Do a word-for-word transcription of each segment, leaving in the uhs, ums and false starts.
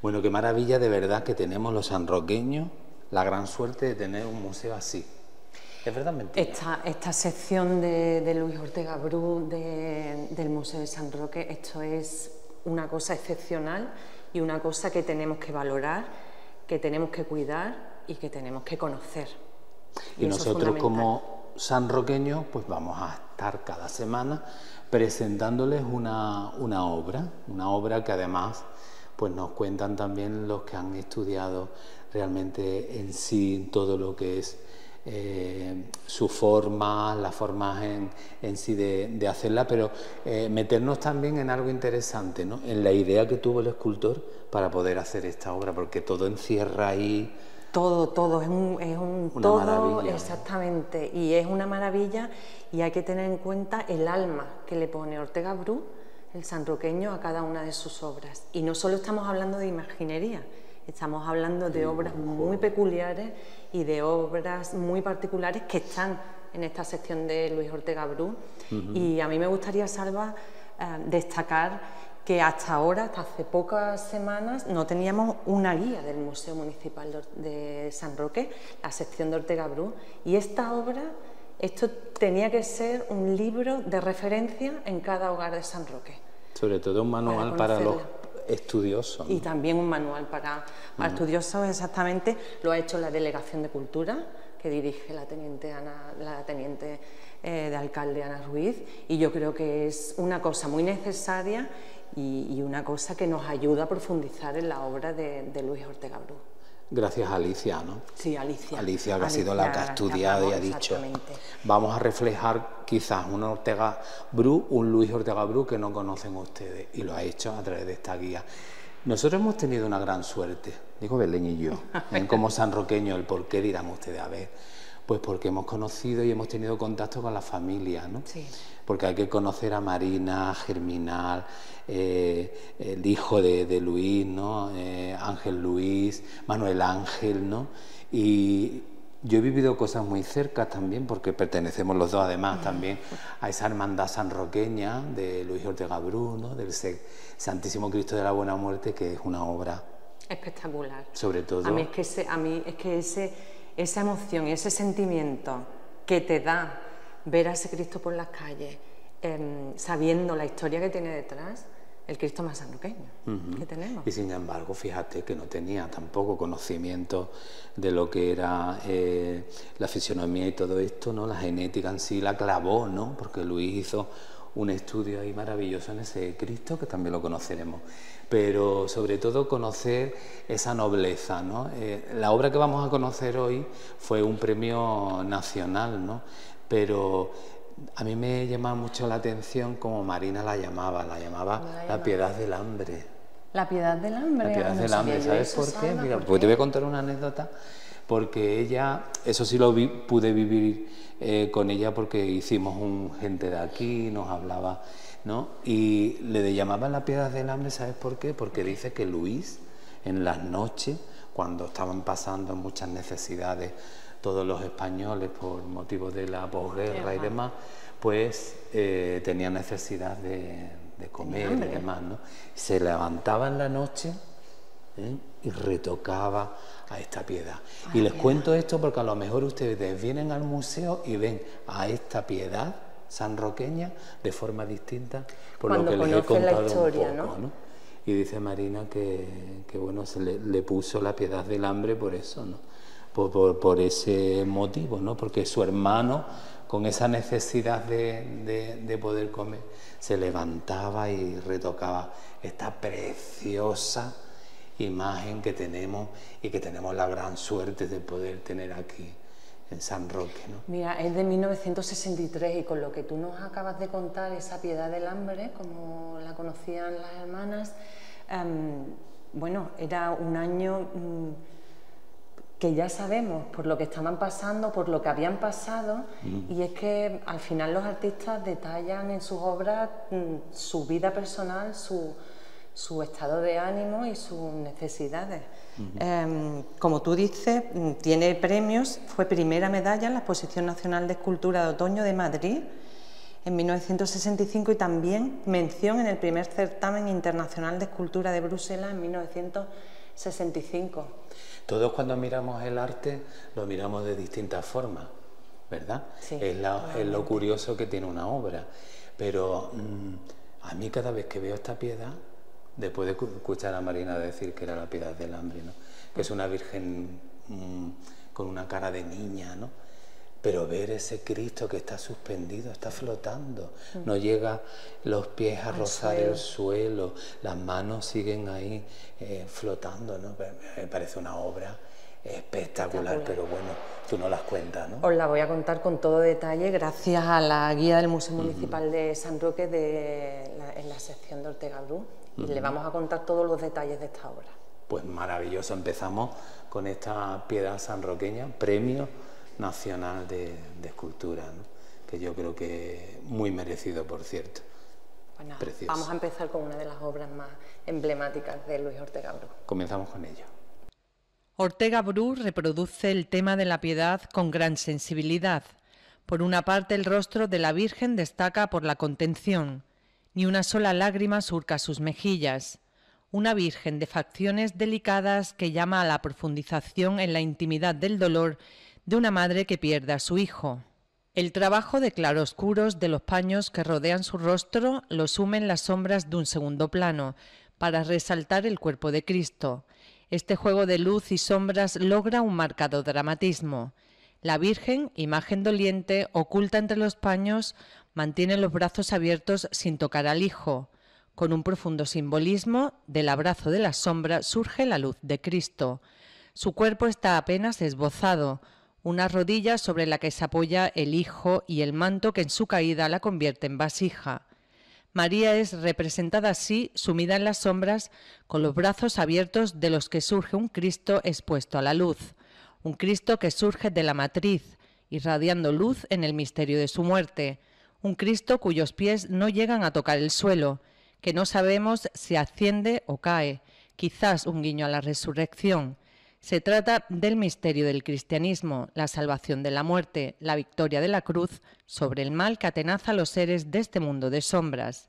Bueno, qué maravilla de verdad que tenemos los sanroqueños la gran suerte de tener un museo así. ¿Es verdad o mentira? Esta, esta sección de, de Luis Ortega Bru de, del Museo de San Roque, esto es una cosa excepcional y una cosa que tenemos que valorar, que tenemos que cuidar y que tenemos que conocer. Y, y nosotros como sanroqueños pues vamos a estar cada semana presentándoles una, una obra, una obra que además pues nos cuentan también los que han estudiado realmente en sí todo lo que es eh, su forma, las formas en, en sí de, de hacerla, pero eh, meternos también en algo interesante, ¿no? En la idea que tuvo el escultor para poder hacer esta obra, porque todo encierra ahí... Todo, todo, es un, es un una todo, maravilla. Exactamente, y es una maravilla y hay que tener en cuenta el alma que le pone Ortega Bru, el sanroqueño, a cada una de sus obras. Y no solo estamos hablando de imaginería, estamos hablando de obras muy peculiares y de obras muy particulares que están en esta sección de Luis Ortega Bru. Uh-huh. Y a mí me gustaría, Salva, eh, destacar que hasta ahora, hasta hace pocas semanas, no teníamos una guía del Museo Municipal de San Roque, la sección de Ortega Bru, y esta obra, esto tenía que ser un libro de referencia en cada hogar de San Roque. Sobre todo un manual para, para los estudiosos, ¿no? Y también un manual para, para uh-huh. estudiosos, exactamente. Lo ha hecho la Delegación de Cultura, que dirige la teniente, Ana, la teniente eh, de alcalde Ana Ruiz, y yo creo que es una cosa muy necesaria y, y una cosa que nos ayuda a profundizar en la obra de, de Luis Ortega Bru. Gracias a Alicia, ¿no? Sí, Alicia. Alicia, que Alicia, ha sido la que ha estudiado y ha dicho, vamos a reflejar quizás un Ortega Bru, un Luis Ortega Bru que no conocen ustedes, y lo ha hecho a través de esta guía. Nosotros hemos tenido una gran suerte, digo Belén y yo, ¿eh? Como sanroqueños, el por qué dirán ustedes, a ver, pues porque hemos conocido y hemos tenido contacto con la familia, ¿no? Sí. Porque hay que conocer a Marina, Germinal, eh, el hijo de, de Luis, ¿no? Eh, Ángel Luis, Manuel Ángel, ¿no? Y yo he vivido cosas muy cerca también, porque pertenecemos los dos además también a esa hermandad sanroqueña de Luis Ortega Bru, ¿no? Del Santísimo Cristo de la Buena Muerte, que es una obra espectacular. Sobre todo... A mí es que, ese, a mí es que ese, esa emoción, ese sentimiento que te da ver a ese Cristo por las calles, eh, sabiendo la historia que tiene detrás, el Cristo más sanroqueño uh-huh. que tenemos. Y sin embargo, fíjate que no tenía tampoco conocimiento de lo que era eh, la fisionomía y todo esto, ¿no? La genética en sí la clavó, ¿no? Porque Luis hizo un estudio ahí maravilloso en ese Cristo, que también lo conoceremos. Pero sobre todo conocer esa nobleza, ¿no? Eh, la obra que vamos a conocer hoy fue un premio nacional, ¿no? Pero a mí me llama mucho la atención como Marina la llamaba, la llamaba la, la piedad del hambre. La piedad del hambre. La piedad del hambre, ¿sabes por qué? Mira, pues te voy a contar una anécdota, porque ella, eso sí lo vi, pude vivir eh, con ella porque hicimos un gente de aquí, nos hablaba, ¿no? Y le llamaban la piedad del hambre, ¿sabes por qué? Porque dice que Luis, en las noches, cuando estaban pasando muchas necesidades todos los españoles por motivos de la posguerra y demás, pues eh, tenían necesidad de, de comer y demás, ¿no? Se levantaba en la noche ¿eh? y retocaba a esta piedad. Ay, y les piedad. Cuento esto porque a lo mejor ustedes vienen al museo y ven a esta piedad sanroqueña de forma distinta por Cuando lo que les he contado la historia, un poco, ¿no? ¿no? Y dice Marina que, que bueno, se le, le puso la piedad del hambre por eso, ¿no? Por, por, por ese motivo, ¿no? Porque su hermano, con esa necesidad de, de, de poder comer, se levantaba y retocaba esta preciosa imagen que tenemos y que tenemos la gran suerte de poder tener aquí en San Roque, ¿no? Mira, es de mil novecientos sesenta y tres y con lo que tú nos acabas de contar, esa piedad del hambre, como la conocían las hermanas, um, bueno, era un año... Um, que ya sabemos por lo que estaban pasando, por lo que habían pasado, mm. y es que al final los artistas detallan en sus obras mm, su vida personal, su, su estado de ánimo y sus necesidades. Mm-hmm. eh, como tú dices, tiene premios, fue primera medalla en la Exposición Nacional de Escultura de Otoño de Madrid en mil novecientos sesenta y cinco y también mención en el primer certamen internacional de escultura de Bruselas en mil novecientos sesenta y cinco. Todos cuando miramos el arte lo miramos de distintas formas, ¿verdad? Sí, es, la, es lo curioso que tiene una obra, pero mmm, a mí cada vez que veo esta piedad, después de escuchar a Marina decir que era la piedad del hambre, ¿no? Que es una virgen mmm, con una cara de niña, ¿no? Pero ver ese Cristo que está suspendido, está flotando, mm. no llega los pies a rozar el suelo, las manos siguen ahí eh, flotando, ¿no? Me parece una obra espectacular, espectacular, pero bueno, tú no las cuentas, ¿no? Os la voy a contar con todo detalle gracias a la guía del Museo Municipal uh-huh. de San Roque de la, en la sección de Ortega Bru, y uh-huh. le vamos a contar todos los detalles de esta obra. Pues maravilloso, empezamos con esta piedad sanroqueña, premio nacional de, de escultura, ¿no? Que yo creo que muy merecido, por cierto. Bueno, vamos a empezar con una de las obras más emblemáticas de Luis Ortega Bru. Comenzamos con ello. Ortega Bru reproduce el tema de la piedad con gran sensibilidad. Por una parte, el rostro de la Virgen destaca por la contención. Ni una sola lágrima surca sus mejillas. Una Virgen de facciones delicadas que llama a la profundización en la intimidad del dolor de una madre que pierde a su hijo. El trabajo de claroscuros de los paños que rodean su rostro lo sumen las sombras de un segundo plano, para resaltar el cuerpo de Cristo. Este juego de luz y sombras logra un marcado dramatismo. La Virgen, imagen doliente, oculta entre los paños, mantiene los brazos abiertos sin tocar al Hijo. Con un profundo simbolismo, del abrazo de la sombra surge la luz de Cristo. Su cuerpo está apenas esbozado, una rodilla sobre la que se apoya el Hijo y el manto que en su caída la convierte en vasija. María es representada así, sumida en las sombras, con los brazos abiertos de los que surge un Cristo expuesto a la luz, un Cristo que surge de la matriz, irradiando luz en el misterio de su muerte, un Cristo cuyos pies no llegan a tocar el suelo, que no sabemos si asciende o cae, quizás un guiño a la resurrección. Se trata del misterio del cristianismo, la salvación de la muerte, la victoria de la cruz sobre el mal que atenaza a los seres de este mundo de sombras.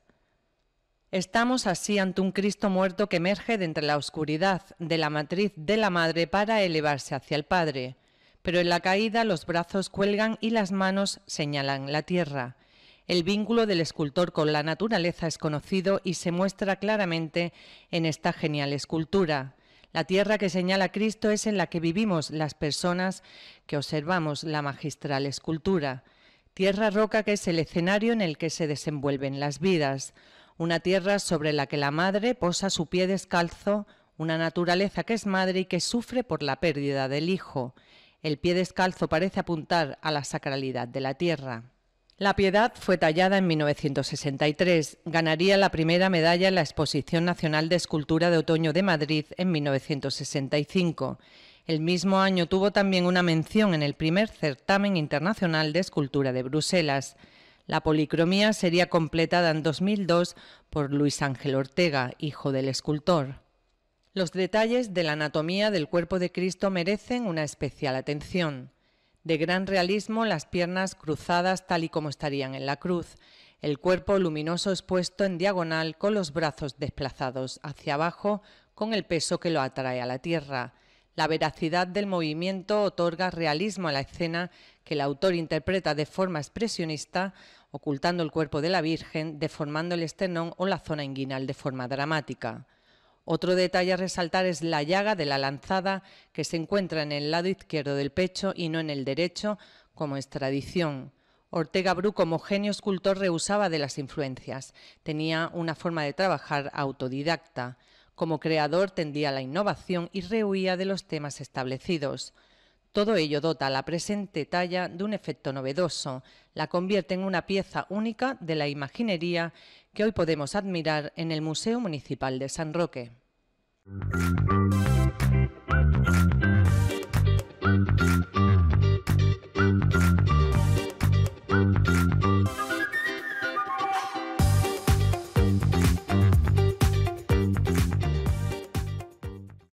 Estamos así ante un Cristo muerto que emerge de entre la oscuridad de la matriz de la Madre para elevarse hacia el Padre. Pero en la caída los brazos cuelgan y las manos señalan la tierra. El vínculo del escultor con la naturaleza es conocido y se muestra claramente en esta genial escultura. La tierra que señala Cristo es en la que vivimos las personas que observamos la magistral escultura. Tierra roca que es el escenario en el que se desenvuelven las vidas. Una tierra sobre la que la madre posa su pie descalzo, una naturaleza que es madre y que sufre por la pérdida del hijo. El pie descalzo parece apuntar a la sacralidad de la tierra. La Piedad fue tallada en mil novecientos sesenta y tres. Ganaría la primera medalla en la Exposición Nacional de Escultura de Otoño de Madrid en mil novecientos sesenta y cinco. El mismo año tuvo también una mención en el primer certamen internacional de escultura de Bruselas. La policromía sería completada en dos mil dos por Luis Ángel Ortega, hijo del escultor. Los detalles de la anatomía del cuerpo de Cristo merecen una especial atención. De gran realismo, las piernas cruzadas tal y como estarían en la cruz, el cuerpo luminoso expuesto en diagonal con los brazos desplazados hacia abajo con el peso que lo atrae a la tierra. La veracidad del movimiento otorga realismo a la escena que el autor interpreta de forma expresionista, ocultando el cuerpo de la Virgen, deformando el esternón o la zona inguinal de forma dramática. Otro detalle a resaltar es la llaga de la lanzada que se encuentra en el lado izquierdo del pecho y no en el derecho, como es tradición. Ortega Bru, como genio escultor, rehusaba de las influencias. Tenía una forma de trabajar autodidacta. Como creador tendía a la innovación y rehuía de los temas establecidos. Todo ello dota a la presente talla de un efecto novedoso, la convierte en una pieza única de la imaginería que hoy podemos admirar en el Museo Municipal de San Roque.